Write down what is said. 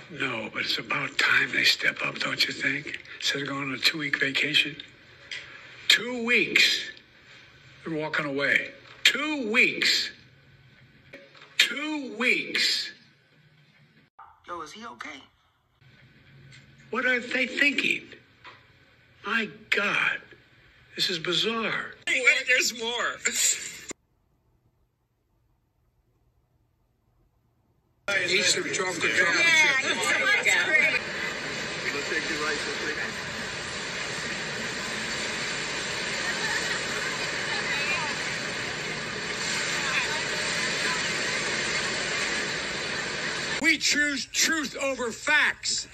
No, but it's about time they step up, don't you think? Instead of going on a 2-week vacation. 2 weeks. They're walking away. 2 weeks. 2 weeks. Yo, is he okay? What are they thinking? My God. This is bizarre. Wait, there's more. Eat some chocolate chip. Let's take the rice real quick. We choose truth over facts.